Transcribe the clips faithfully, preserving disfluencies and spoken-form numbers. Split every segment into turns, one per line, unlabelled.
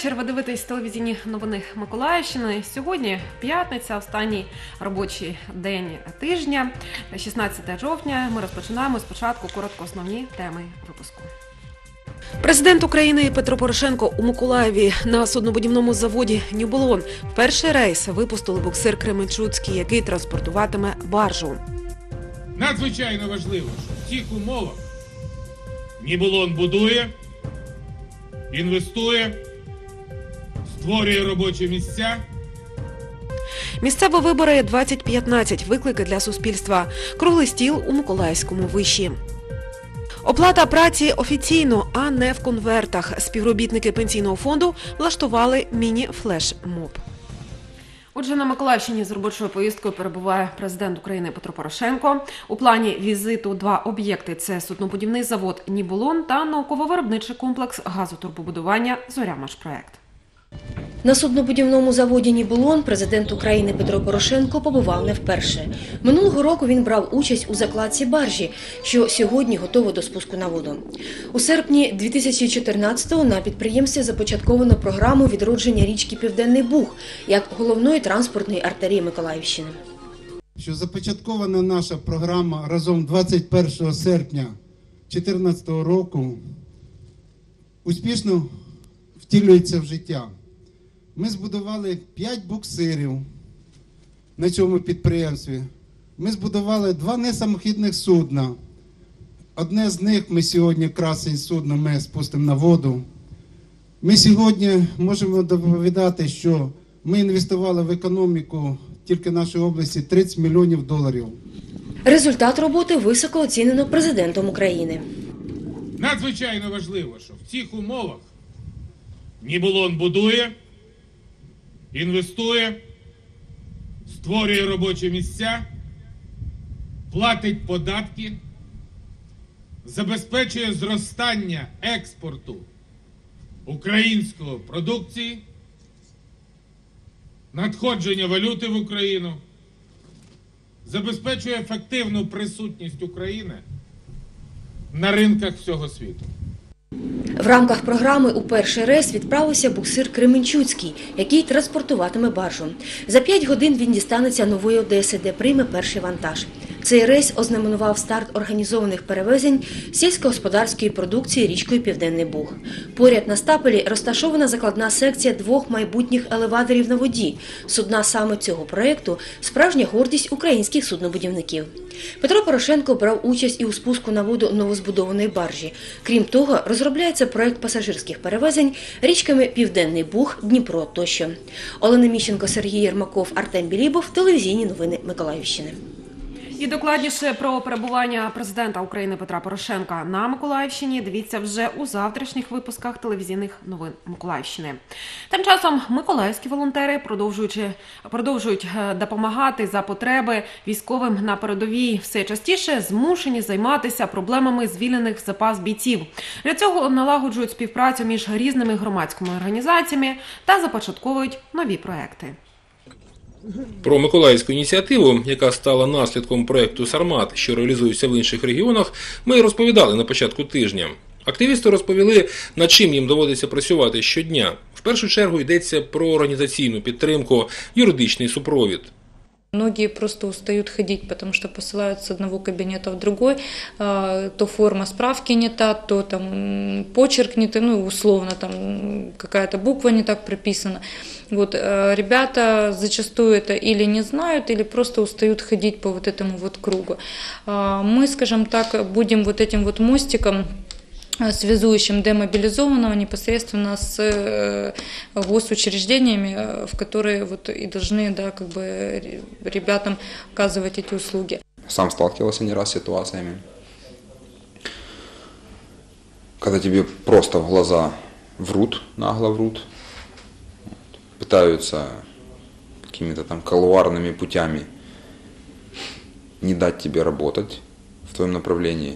вечір. Ви дивитесь телевізійні новини Миколаївщини. Сьогодні п'ятниця, останній робочий день тижня, шістнадцяте жовтня. Ми розпочинаємо спочатку коротко основні теми випуску. Президент України Петро Порошенко у Миколаєві на суднобудівному заводі «Нібулон» перший рейс випустили буксир Кременчуцький, який транспортуватиме баржу.
Надзвичайно важливо, що в цих умовах «Нібулон» будує, інвестує, створює робочі місця.
Місцеві вибори двадцять п'ятнадцять. Виклики для суспільства. Круглий стіл у Миколаївському виші. Оплата праці офіційно, а не в конвертах. Співробітники пенсійного фонду влаштували міні-флеш-моб. Отже, на Миколаївщині з робочою поїздкою перебуває президент України Петро Порошенко. У плані візиту два об'єкти – це суднобудівний завод «Нібулон» та науково-виробничий комплекс газотурбобудування «Зоря-Машпроект».
На суднобудівному заводі «Нібулон» президент України Петро Порошенко побував не вперше. Минулого року він брав участь у закладці баржі, що сьогодні готова до спуску на воду. У серпні дві тисячі чотирнадцятого на підприємстві започатковано програму відродження річки Південний Буг як головної транспортної артерії Миколаївщини.
Що започаткована наша програма разом двадцять першого серпня дві тисячі чотирнадцятого року успішно втілюється в життя. Ми збудували п'ять буксирів на цьому підприємстві. Ми збудували два несамохідних судна. Одне з них ми сьогодні, красень судно, ми спустимо на воду. Ми сьогодні можемо доповідати, що ми інвестували в економіку тільки нашої області тридцять мільйонів доларів.
Результат роботи високо оцінено президентом України.
Надзвичайно важливо, що в цих умовах «Нібулон» будує, інвестує, створює робочі місця, платить податки, забезпечує зростання експорту української продукції, надходження валюти в Україну, забезпечує ефективну присутність України на ринках всього світу.
В рамках програми у перший рейс відправився буксир Кременчуцький, який транспортуватиме баржу. За п'ять годин він дістанеться Нової Одеси, де прийме перший вантаж. Цей рейс ознаменував старт організованих перевезень сільськогосподарської продукції річкою Південний Буг. Поряд на стапелі розташована закладна секція двох майбутніх елеваторів на воді. Судна саме цього проєкту – справжня гордість українських суднобудівників. Петро Порошенко брав участь і у спуску на воду новозбудованої баржі. Крім того, розробляється проєкт пасажирських перевезень річками Південний Буг, Дніпро тощо. Олена Міщенко, Сергій Єрмаков, Артем Білібов. Телевізійні новини Миколаївщини.
І докладніше про перебування президента України Петра Порошенка на Миколаївщині дивіться вже у завтрашніх випусках телевізійних новин Миколаївщини. Тим часом миколаївські волонтери продовжуючи, продовжують допомагати за потреби військовим на передовій. Все частіше змушені займатися проблемами звільнених в запас бійців. Для цього налагоджують співпрацю між різними громадськими організаціями та започатковують нові проекти.
Про миколаївську ініціативу, яка стала наслідком проєкту «Сармат», що реалізується в інших регіонах, ми розповідали на початку тижня. Активісти розповіли, над чим їм доводиться працювати щодня. В першу чергу йдеться про організаційну підтримку, юридичний супровід.
Многие просто устают ходить, потому что посылают с одного кабинета в другой, то форма справки не та, то там почерк не та, ну условно там какая-то буква не так прописана. Вот, ребята зачастую это или не знают, или просто устают ходить по вот этому вот кругу. Мы, скажем так, будем вот этим вот мостиком, связующим демобилизованного непосредственно с госучреждениями, в которые вот и должны, да, как бы ребятам оказывать эти услуги.
Сам сталкивался не раз с ситуациями, когда тебе просто в глаза врут, нагло врут, пытаются какими-то там колуарными путями не дать тебе работать в твоем направлении.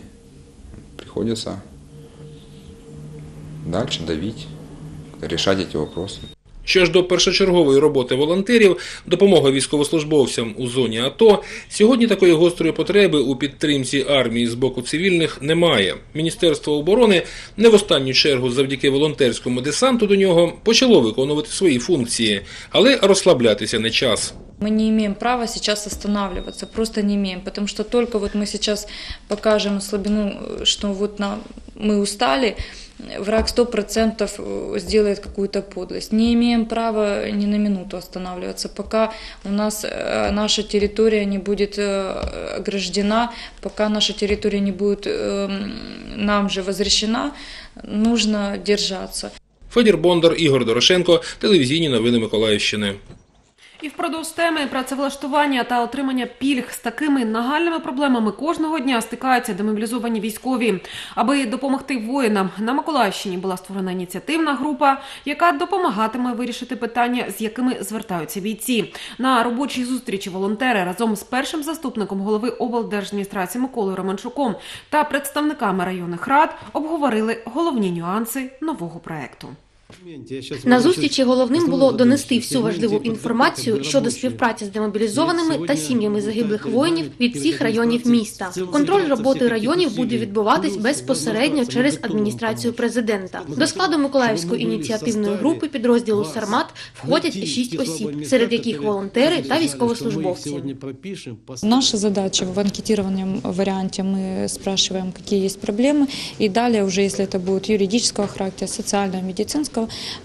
Приходится дальше давить, решать эти вопросы.
Що ж до першочергової роботи волонтерів, допомога військовослужбовцям у зоні АТО, сьогодні такої гострої потреби у підтримці армії з боку цивільних немає. Міністерство оборони не в останню чергу завдяки волонтерському десанту до нього почало виконувати свої функції, але розслаблятися не час.
Мы не имеем права сейчас останавливаться, просто не имеем, потому что только вот мы сейчас покажем слабину, что вот на, мы устали, враг сто процентов сделает какую-то подлость. Не имеем права ни на минуту останавливаться, пока у нас наша территория не будет ограждена, пока наша территория не будет нам же возвращена, нужно держаться.
Федір Бондар, Ігор Дорошенко, телевізійні новини Миколаївщини.
І впродовж теми працевлаштування та отримання пільг з такими нагальними проблемами кожного дня стикаються демобілізовані військові. Аби допомогти воїнам, на Миколаївщині була створена ініціативна група, яка допомагатиме вирішити питання, з якими звертаються бійці. На робочій зустрічі волонтери разом з першим заступником голови облдержадміністрації Миколою Романчуком та представниками районних рад обговорили головні нюанси нового проекту.
На зустрічі головним було донести всю важливу інформацію щодо співпраці з демобілізованими та сім'ями загиблих воїнів від всіх районів міста. Контроль роботи районів буде відбуватись безпосередньо через адміністрацію президента. До складу Миколаївської ініціативної групи підрозділу «Сармат» входять шість осіб, серед яких волонтери та військовослужбовці.
Наша задача в анкетированном варианте мы спрашиваем, какие есть проблемы, и далее уже, если это будет юридического характера, социального, медицинского,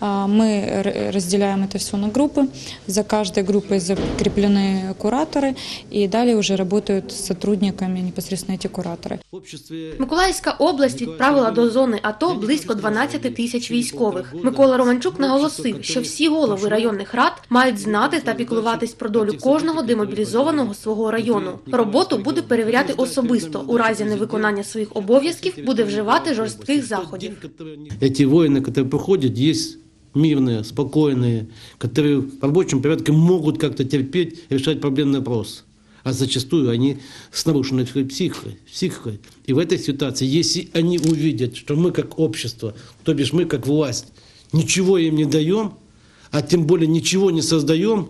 мы разделяем это все на группы. За каждой группой закреплены кураторы, и далее уже работают с сотрудниками непосредственно эти кураторы.
Миколаївська область відправила до зони АТО близько дванадцять тисяч військових. Микола Романчук наголосив, що всі голови районних рад мають знати та піклуватись про долю кожного демобілізованого свого району. Роботу буде перевіряти особисто. У разі невиконання своїх обов'язків буде вживати жорстких заходів.
Ці воїни, які приходять, есть мирные, спокойные, которые в рабочем порядке могут как-то терпеть, решать проблемный вопрос. А зачастую они с нарушенной психикой, психикой. И в этой ситуации, если они увидят, что мы как общество, то бишь мы как власть, ничего им не даем, а тем более ничего не создаем,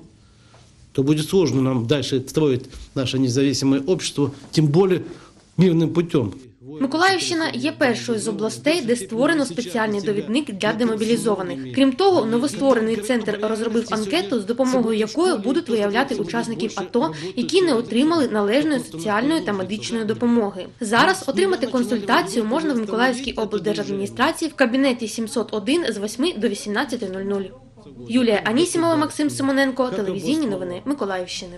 то будет сложно нам дальше строить наше независимое общество, тем более мирным путем.
Миколаївщина є першою з областей, де створено спеціальний довідник для демобілізованих. Крім того, новостворений центр розробив анкету, з допомогою якої будуть виявляти учасників АТО, які не отримали належної соціальної та медичної допомоги. Зараз отримати консультацію можна в Миколаївській облдержадміністрації в кабінеті сімсот один з восьми до вісімнадцяти нуль нуль. Юлія Анісімова, Максим Симоненко, телевізійні новини Миколаївщини.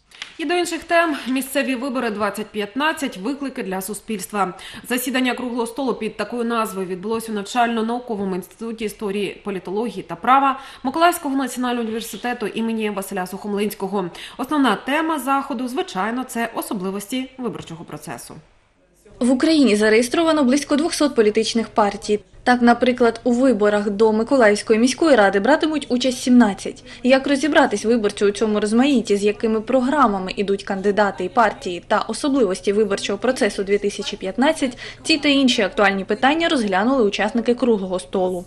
І до інших тем. Місцеві вибори двадцять п'ятнадцять. Виклики для суспільства. Засідання круглого столу під такою назвою відбулося у навчально-науковому інституті історії, політології та права Миколаївського національного університету імені Василя Сухомлинського. Основна тема заходу, звичайно, це особливості виборчого процесу.
В Україні зареєстровано близько двохсот політичних партій. Так, наприклад, у виборах до Миколаївської міської ради братимуть участь сімнадцять. Як розібратись виборцю у цьому розмаїтті, з якими програмами ідуть кандидати і партії, та особливості виборчого процесу дві тисячі п'ятнадцять, ці та інші актуальні питання розглянули учасники круглого столу.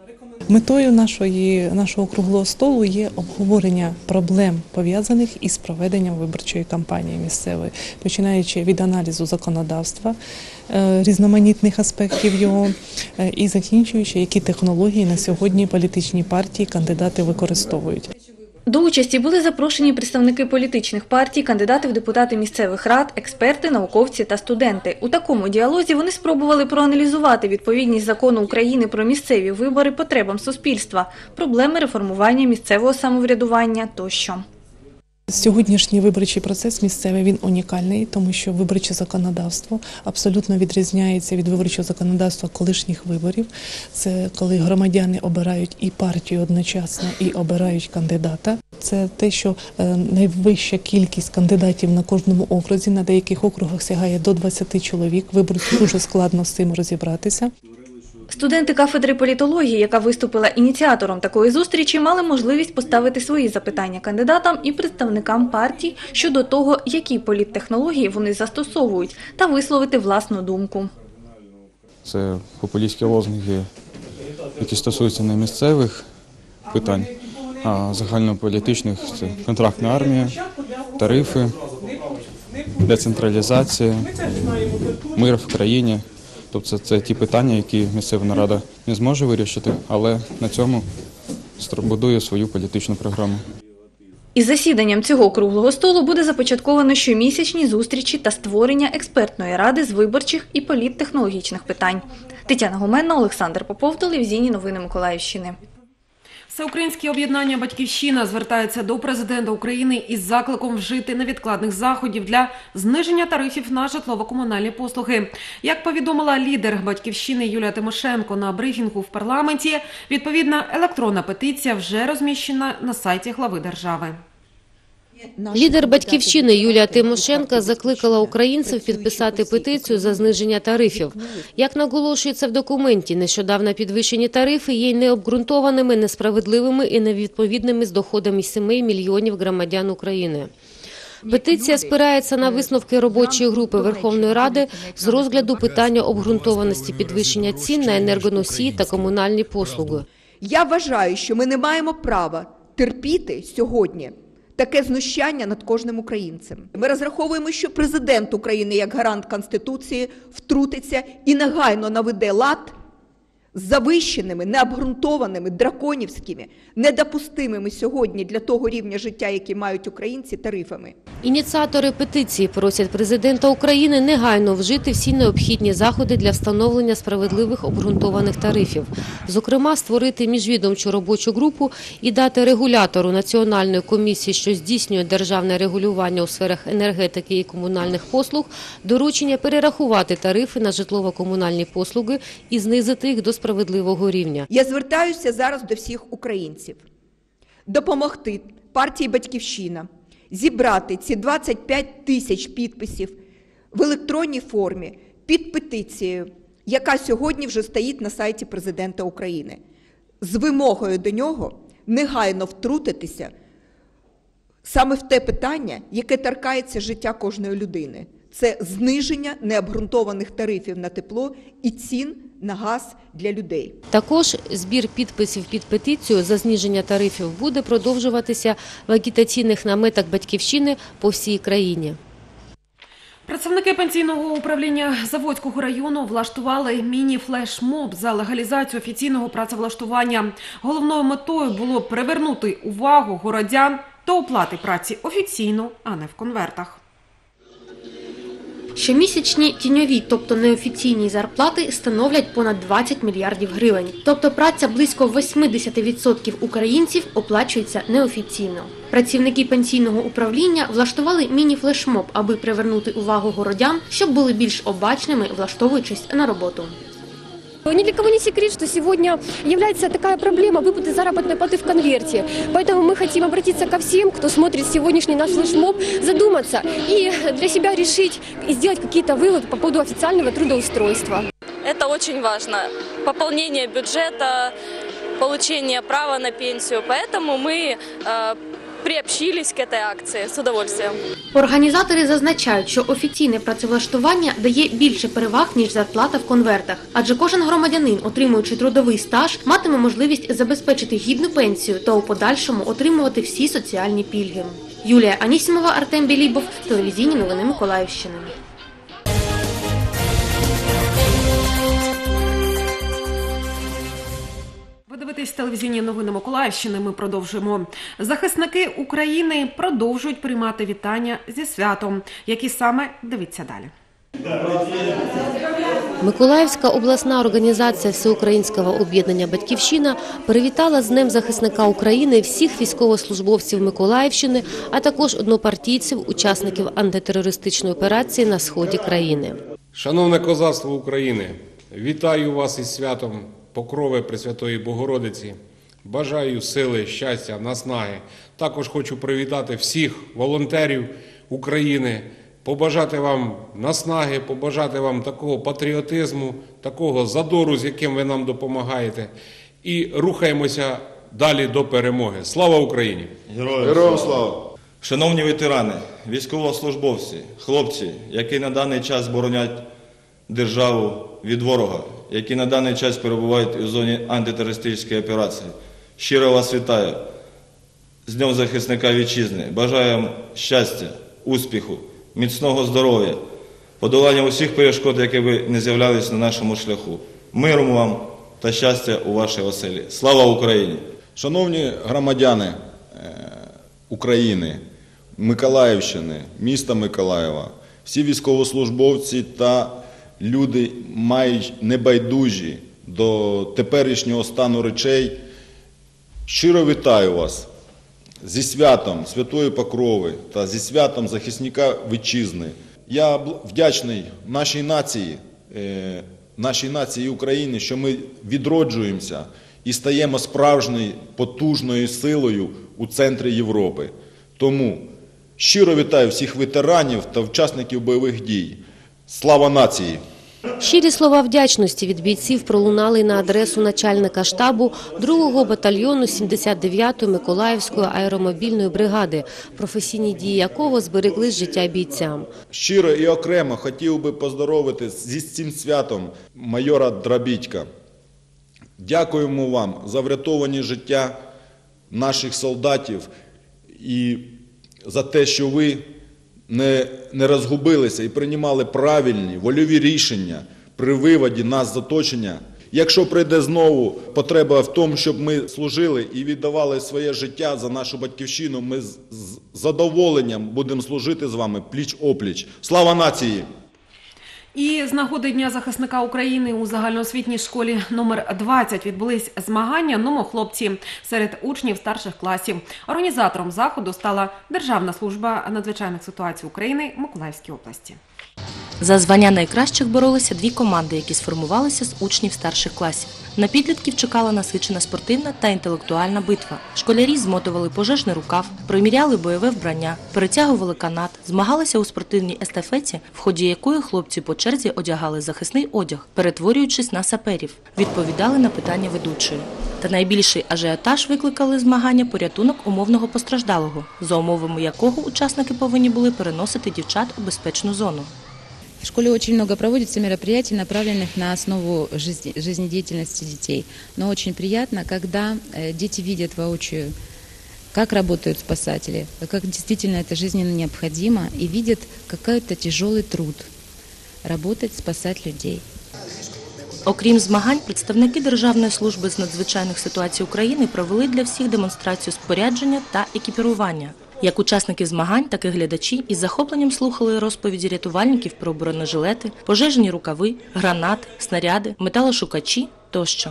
Метою нашої, нашого круглого столу є обговорення проблем, пов'язаних із проведенням виборчої кампанії місцевої, починаючи від аналізу законодавства, різноманітних аспектів його, і закінчуючи, які технології на сьогодні політичні партії, кандидати використовують.
До участі були запрошені представники політичних партій, кандидати в депутати місцевих рад, експерти, науковці та студенти. У такому діалозі вони спробували проаналізувати відповідність закону України про місцеві вибори потребам суспільства, проблеми реформування місцевого самоврядування тощо.
Сьогоднішній виборчий процес місцевий, він унікальний, тому що виборче законодавство абсолютно відрізняється від виборчого законодавства колишніх виборів. Це коли громадяни обирають і партію одночасно, і обирають кандидата. Це те, що найвища кількість кандидатів на кожному окрузі, на деяких округах сягає до двадцяти чоловік. Виборцю дуже складно з цим розібратися.
Студенти кафедри політології, яка виступила ініціатором такої зустрічі, мали можливість поставити свої запитання кандидатам і представникам партій щодо того, які політтехнології вони застосовують, та висловити власну думку.
Це популістські лозунги, які стосуються не місцевих питань, а загальнополітичних – це контрактна армія, тарифи, децентралізація, мир в країні. Тобто це ті питання, які місцева рада не зможе вирішити, але на цьому будує свою політичну програму.
Із засіданням цього круглого столу буде започатковано щомісячні зустрічі та створення експертної ради з виборчих і політтехнологічних питань. Тетяна Гуменна, Олександр Попов, телевізійні новини Миколаївщини.
Всеукраїнське об'єднання «Батьківщина» звертається до президента України із закликом вжити невідкладних заходів для зниження тарифів на житлово-комунальні послуги. Як повідомила лідер «Батьківщини» Юлія Тимошенко на брифінгу в парламенті, відповідна електронна петиція вже розміщена на сайті глави держави.
Лідер «Батьківщини» Юлія Тимошенко закликала українців підписати петицію за зниження тарифів. Як наголошується в документі, нещодавно підвищені тарифи є необґрунтованими, несправедливими і невідповідними з доходами семи мільйонів громадян України. Петиція спирається на висновки робочої групи Верховної Ради з розгляду питання обґрунтованості підвищення цін на енергоносії та комунальні послуги.
Я вважаю, що ми не маємо права терпіти сьогодні таке знущання над кожним українцем. Ми розраховуємо, що президент України, як гарант Конституції, втрутиться і негайно наведе лад з завищеними, необґрунтованими, драконівськими, недопустимими сьогодні для того рівня життя, який мають українці, тарифами.
Ініціатори петиції просять президента України негайно вжити всі необхідні заходи для встановлення справедливих обґрунтованих тарифів. Зокрема, створити міжвідомчу робочу групу і дати регулятору Національної комісії, що здійснює державне регулювання у сферах енергетики і комунальних послуг, доручення перерахувати тарифи на житлово-комунальні послуги і знизити їх до справедливого рівня.
Я звертаюся зараз до всіх українців. Допомогти партії «Батьківщина» зібрати ці двадцять п'ять тисяч підписів в електронній формі під петицією, яка сьогодні вже стоїть на сайті президента України, з вимогою до нього негайно втрутитися саме в те питання, яке торкається життя кожної людини. Це зниження необґрунтованих тарифів на тепло і цін на газ для людей.
Також збір підписів під петицію за зниження тарифів буде продовжуватися в агітаційних наметах «Батьківщини» по всій країні.
Працівники пенсійного управління Заводського району влаштували міні-флешмоб за легалізацію офіційного працевлаштування. Головною метою було привернути увагу городян до оплати праці офіційно, а не в конвертах.
Щомісячні тіньові, тобто неофіційні зарплати становлять понад двадцять мільярдів гривень. Тобто праця близько вісімдесят відсотків українців оплачується неофіційно. Працівники пенсійного управління влаштували міні-флешмоб, аби привернути увагу городян, щоб були більш обачними, влаштовуючись на роботу.
Ни для кого не секрет, что сегодня является такая проблема выплаты заработной платы в конверте. Поэтому мы хотим обратиться ко всем, кто смотрит сегодняшний наш флешмоб, задуматься и для себя решить и сделать какие-то выводы по поводу официального трудоустройства.
Это очень важно. Пополнение бюджета, получение права на пенсию. Поэтому мы э, приобщились к этой акции с удовольствием.
Організатори зазначають, що офіційне працевлаштування дає більше переваг, ніж зарплата в конвертах. Адже кожен громадянин, отримуючи трудовий стаж, матиме можливість забезпечити гідну пенсію та у подальшому отримувати всі соціальні пільги. Юлія Анісімова, Артем Білібов, телевізійні новини Миколаївщини.
Дивитесь телевізійні новини Миколаївщини, ми продовжуємо. Захисники України продовжують приймати вітання зі святом. Які саме, дивіться далі.
Миколаївська обласна організація Всеукраїнського об'єднання «Батьківщина» привітала з Днем захисника України всіх військовослужбовців Миколаївщини, а також однопартійців, учасників антитерористичної операції на сході країни.
Шановне козацтво України, вітаю вас із святом Покрови Пресвятої Богородиці. Бажаю сили, щастя, наснаги. Також хочу привітати всіх волонтерів України, побажати вам наснаги, побажати вам такого патріотизму, такого задору, з яким ви нам допомагаєте. І рухаємося далі до перемоги. Слава Україні!
Героям слава! Шановні ветерани, військовослужбовці, хлопці, які на даний час боронять державу від ворога, які на даний час перебувають у зоні антитерористичної операції. Щиро вас вітаю з Днем захисника вітчизни. Бажаємо щастя, успіху, міцного здоров'я, подолання усіх перешкод, які би не з'являлись на нашому шляху. Миру вам та щастя у вашій оселі. Слава Україні!
Шановні громадяни України, Миколаївщини, міста Миколаєва, всі військовослужбовці та люди, мають небайдужі до теперішнього стану речей, щиро вітаю вас зі святом Святої Покрови та зі святом захисника вітчизни. Я вдячний нашій нації, нашій нації України, що ми відроджуємося і стаємо справжньою потужною силою у центрі Європи. Тому щиро вітаю всіх ветеранів та учасників бойових дій. Слава нації!
Щирі слова вдячності від бійців пролунали на адресу начальника штабу другого батальйону сімдесят дев'ятої Миколаївської аеромобільної бригади, професійні дії якого зберегли життя бійцям.
Щиро і окремо хотів би поздоровити зі цим святом майора Драбідька. Дякуємо вам за врятовані життя наших солдатів і за те, що ви не, не розгубилися і приймали правильні, вольові рішення при виводі нас з оточення. Якщо прийде знову потреба в тому, щоб ми служили і віддавали своє життя за нашу батьківщину, ми з задоволенням будемо служити з вами пліч-опліч. Слава нації!
І з нагоди Дня захисника України у загальноосвітній школі номер двадцять відбулись змагання «Номохлопці» серед учнів старших класів. Організатором заходу стала Державна служба надзвичайних ситуацій України в Миколаївській області.
За звання найкращих боролися дві команди, які сформувалися з учнів старших класів. На підлітків чекала насичена спортивна та інтелектуальна битва. Школярі змотували пожежний рукав, приміряли бойове вбрання, перетягували канат, змагалися у спортивній естафеті, в ході якої хлопці по черзі одягали захисний одяг, перетворюючись на саперів, відповідали на питання ведучої. Та найбільший ажіотаж викликали змагання порятунок умовного постраждалого, за умовами якого учасники повинні були переносити дівчат у безпечну зону.
В школе очень много проводится мероприятий, направленных на основу жизни, жизнедеятельности детей. Но очень приятно, когда дети видят воочию, как работают спасатели, как действительно это жизненно необходимо, и видят какой-то тяжелый труд – работать, спасать людей.
Окрім змагань, представники Державної служби з надзвичайних ситуацій України провели для всіх демонстрацію спорядження та екіпірування. Як учасники змагань, так і глядачі із захопленням слухали розповіді рятувальників про бронежилети, пожежні рукави, гранати, снаряди, металошукачі тощо.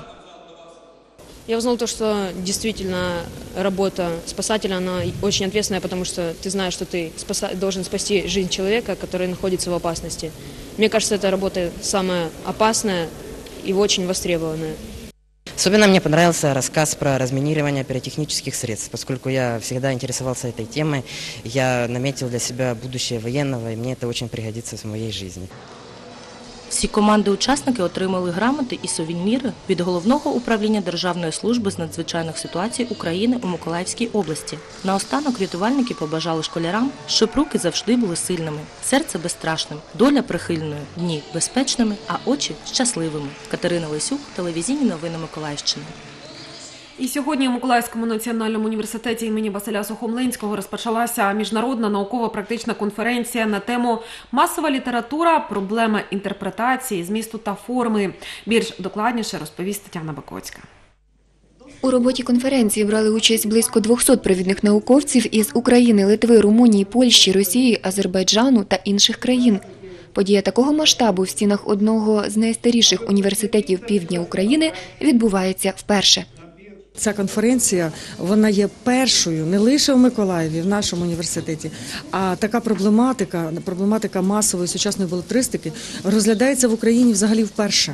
Я узнал то, что действительно работа спасателя, она очень ответственная, потому что ты знаешь, что ты спаса... должен спасти жизнь человека, который находится в опасности. Мне кажется, эта работа самая опасная и очень востребованная.
Особенно мне понравился рассказ про разминирование пиротехнических средств, поскольку я всегда интересовался этой темой, я наметил для себя будущее военного, и мне это очень пригодится в моей жизни.
Всі команди-учасники отримали грамоти і сувеніри від Головного управління Державної служби з надзвичайних ситуацій України у Миколаївській області. Наостанок рятувальники побажали школярам, щоб руки завжди були сильними, серце безстрашним, доля прихильною, дні безпечними, а очі щасливими. Катерина Лисюк, телевізійні новини Миколаївщини.
І сьогодні у Миколаївському національному університеті імені Василя Сухомлинського розпочалася міжнародна науково-практична конференція на тему «Масова література. Проблема інтерпретації, змісту та форми». Більш докладніше розповість Тетяна Бакоцька.
У роботі конференції брали участь близько двохсот провідних науковців із України, Литви, Румунії, Польщі, Росії, Азербайджану та інших країн. Подія такого масштабу в стінах одного з найстаріших університетів півдня України відбувається вперше.
Ця конференція, вона є першою не лише в Миколаєві, в нашому університеті, а така проблематика, проблематика масової сучасної белетристики розглядається в Україні взагалі вперше.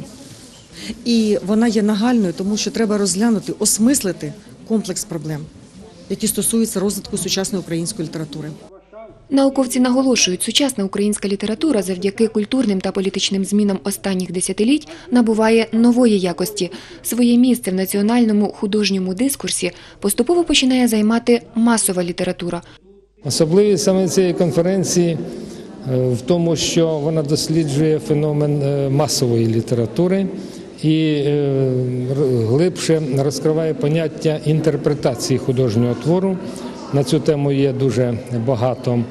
І вона є нагальною, тому що треба розглянути, осмислити комплекс проблем, які стосуються розвитку сучасної української літератури.
Науковці наголошують, сучасна українська література завдяки культурним та політичним змінам останніх десятиліть набуває нової якості. Своє місце в національному художньому дискурсі поступово починає займати масова література.
Особливість саме цієї конференції в тому, що вона досліджує феномен масової літератури і глибше розкриває поняття інтерпретації художнього твору На цю тему є дуже багато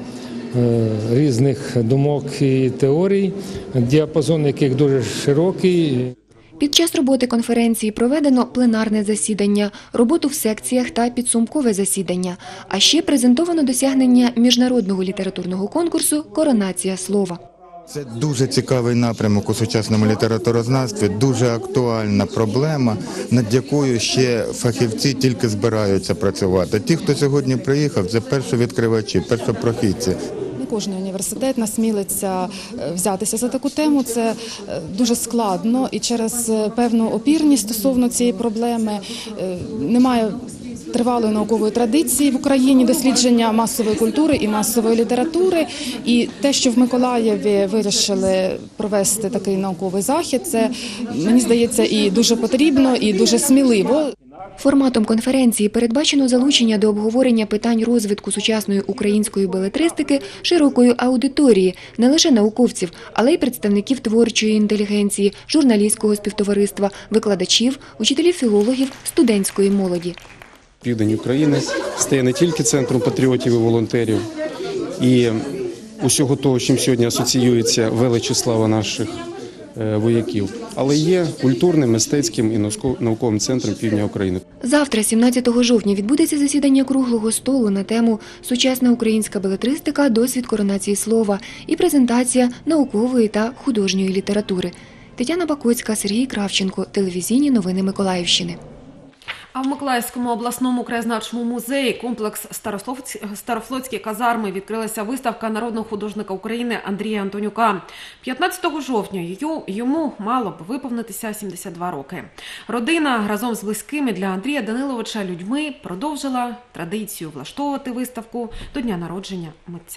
різних думок і теорій, діапазон яких дуже широкий.
Під час роботи конференції проведено пленарне засідання, роботу в секціях та підсумкове засідання, а ще презентовано досягнення міжнародного літературного конкурсу «Коронація слова».
Це дуже цікавий напрямок у сучасному літературознавстві, дуже актуальна проблема, над якою ще фахівці тільки збираються працювати. Ті, хто сьогодні приїхав, це першовідкривачі, першопрохідці.
Не кожен університет насмілиться взятися за таку тему, це дуже складно і через певну опірність стосовно цієї проблеми немає тривалої наукової традиції в Україні дослідження масової культури і масової літератури. І те, що в Миколаєві вирішили провести такий науковий захід, це, мені здається, і дуже потрібно, і дуже сміливо.
Форматом конференції передбачено залучення до обговорення питань розвитку сучасної української белетристики широкої аудиторії, не лише науковців, але й представників творчої інтелігенції, журналістського співтовариства, викладачів, учителів-філологів, студентської молоді.
Південь України стає не тільки центром патріотів і волонтерів і усього того, чим сьогодні асоціюється велич і слава наших вояків, але є культурним, мистецьким і науковим центром півдня України.
Завтра, сімнадцятого жовтня, відбудеться засідання круглого столу на тему «Сучасна українська белетристика. Досвід коронації слова» і презентація наукової та художньої літератури. Тетяна Бакоцька, Сергій Кравченко. Телевізійні новини Миколаївщини.
А в Миколаївському обласному краєзнавчому музеї комплекс Старофлотські казарми відкрилася виставка народного художника України Андрія Антонюка. п'ятнадцятого жовтня йому мало б виповнитися сімдесят два роки. Родина разом з близькими для Андрія Даниловича людьми продовжила традицію влаштовувати виставку до дня народження митця.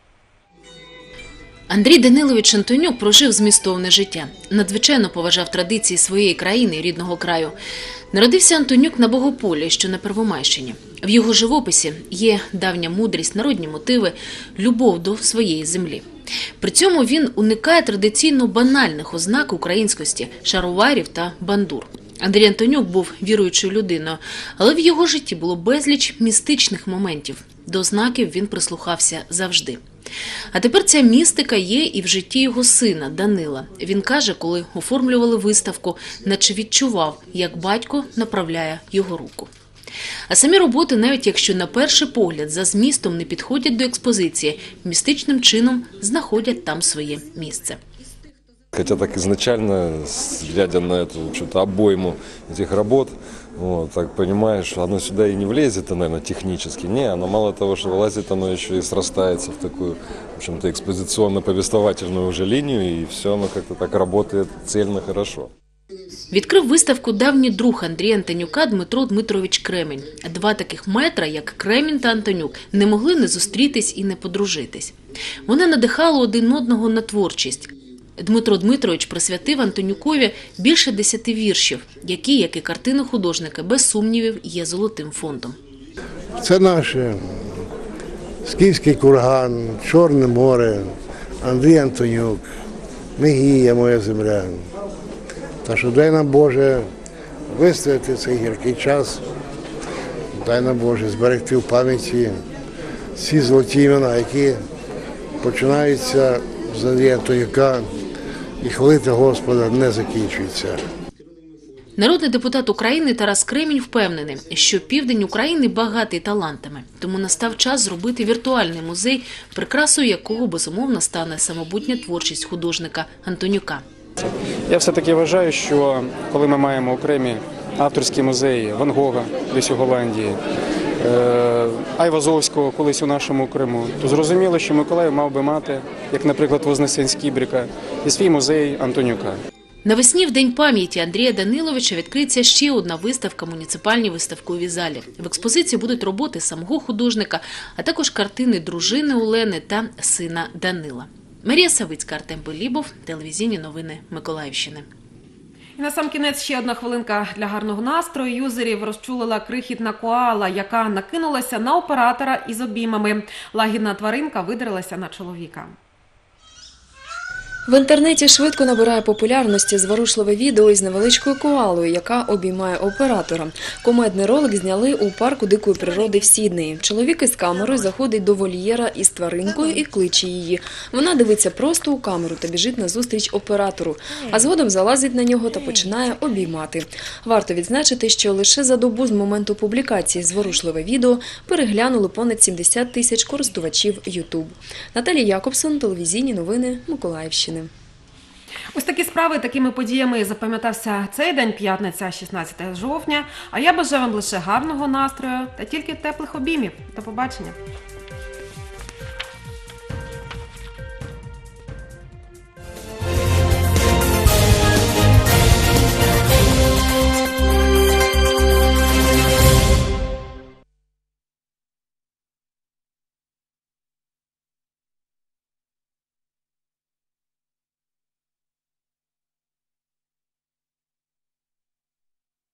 Андрій Данилович Антонюк прожив змістовне життя. Надзвичайно поважав традиції своєї країни і рідного краю. Народився Антонюк на Богополі, що на Первомайщині. В його живописі є давня мудрість, народні мотиви, любов до своєї землі. При цьому він уникає традиційно банальних ознак українськості – шароварів та бандур. Андрій Антонюк був віруючою людиною, але в його житті було безліч містичних моментів. До знаків він прислухався завжди. А тепер ця містика є і в житті його сина Данила. Він каже, коли оформлювали виставку, наче відчував, як батько направляє його руку. А самі роботи, навіть якщо на перший погляд за змістом не підходять до експозиції, містичним чином знаходять там своє місце.
Хотя так изначально, глядя на эту что-то обойму этих работ, вот, так понимаешь, оно сюда и не влезет, наверное, технически. Не, оно мало того, что влазит, оно еще и срастается в такую, в общем-то, экспозиционно-повествовательную уже линию, и все оно как-то так работает цельно, хорошо.
Відкрив виставку давній друг Андрія Антонюка Дмитро Дмитрович Кремінь. Два таких метра, як Кремінь та Антонюк, не могли не зустрітись і не подружитись. Вони надихали один одного на творчість. Дмитро Дмитрович присвятив Антонюкові більше десяти віршів, які, як і картини художника, без сумнівів, є золотим фондом.
Це наш Скіфський курган, Чорне море, Андрій Антонюк, Мегія, моя земля. Та що дай нам, Боже, вистояти цей гіркий час, дай нам, Боже, зберегти в пам'яті ці золоті імена, які починаються з Андрія Антонюка, і хвалити Господа не закінчується.
Народний депутат України Тарас Кремінь впевнений, що південь України багатий талантами. Тому настав час зробити віртуальний музей, прикрасою якого, безумовно, стане самобутня творчість художника Антонюка.
Я все-таки вважаю, що коли ми маємо окремі авторські музеї Ван Гога, десь у Голландії, Айвазовського колись у нашому Криму, то зрозуміло, що Миколаїв мав би мати, як, наприклад, Вознесенськ-Кібрика, і свій музей Антонюка.
Навесні в День пам'яті Андрія Даниловича відкриється ще одна виставка в муніципальній виставковій залі. В експозиції будуть роботи самого художника, а також картини дружини Олени та сина Данила. Марія Савицька, Артем Белібов, телевізійні новини Миколаївщини.
І на сам кінець ще одна хвилинка для гарного настрою. Юзерів розчулила крихітна коала, яка накинулася на оператора із обіймами. Лагідна тваринка видрилася на чоловіка.
В інтернеті швидко набирає популярності зворушливе відео із невеличкою коалою, яка обіймає оператора. Кумедний ролик зняли у парку дикої природи в Сіднеї. Чоловік із камерою заходить до вольєра із тваринкою і кличе її. Вона дивиться просто у камеру та біжить назустріч оператору, а згодом залазить на нього та починає обіймати. Варто відзначити, що лише за добу з моменту публікації зворушливе відео переглянули понад сімдесят тисяч користувачів ютуб. Наталія Якобсон, телевізійні новини Миколаївщини.
Ось такі справи, такими подіями запам'ятався цей день, п'ятниця, шістнадцяте жовтня. А я бажаю вам лише гарного настрою та тільки теплих обіймів. До побачення.